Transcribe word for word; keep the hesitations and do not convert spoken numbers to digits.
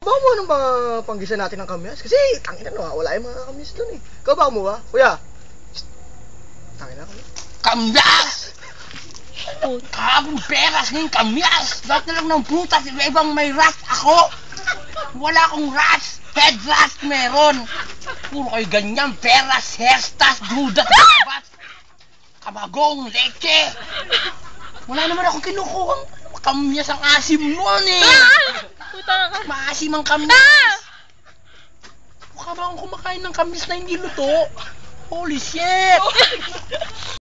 baka mo anong mga panggisa natin ng kamyas? Kasi, tangina no, wala yung mga kamyas dun eh. Ikaw baka mo ba? Kuya? Tangina kamyas. Kamyas! Kahapon peras, ngayon kamyas! Lahat na lang ng putas, iba-ibang may rat ako! Wala akong rats! Head rat meron! Puro kayo ganyan, peras, hestas, dudas, babas! Kabagong, leche! Wala naman akong kinukuha. Kamyas ang asim nun eh! Puta na ka. Maasim ang kamyas! Mukha ba akong kumakain ng kamyas na hindi luto? Holy shit!